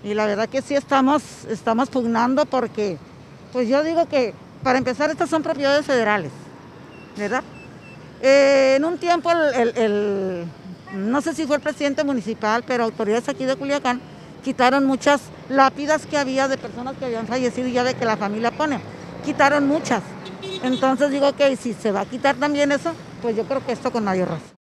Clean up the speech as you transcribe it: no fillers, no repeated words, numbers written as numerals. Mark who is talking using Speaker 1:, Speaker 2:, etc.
Speaker 1: Y la verdad que sí estamos pugnando porque, pues yo digo que, para empezar, estas son propiedades federales, ¿verdad? En un tiempo, no sé si fue el presidente municipal, pero autoridades aquí de Culiacán quitaron muchas lápidas que había de personas que habían fallecido y ya ve que la familia pone, quitaron muchas. Entonces digo que si se va a quitar también eso, pues yo creo que esto con mayor razón.